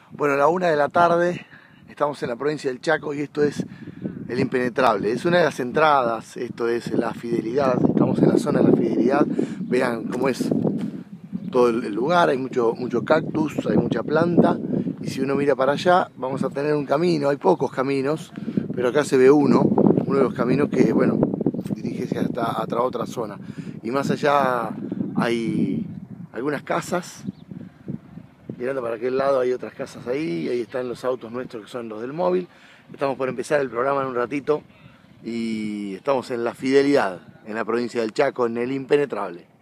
Bueno, a la 1 de la tarde estamos en la provincia del Chaco y esto es El Impenetrable. Es una de las entradas, esto es La Fidelidad, estamos en la zona de La Fidelidad. Vean cómo es todo el lugar, hay mucho cactus, hay mucha planta. Y si uno mira para allá, vamos a tener un camino, hay pocos caminos, pero acá se ve uno de los caminos que, bueno, dirige hasta otra zona. Y más allá hay algunas casas. Mirando para aquel lado hay otras casas ahí están los autos nuestros que son los del móvil. Estamos por empezar el programa en un ratito y estamos en La Fidelidad, en la provincia del Chaco, en El Impenetrable.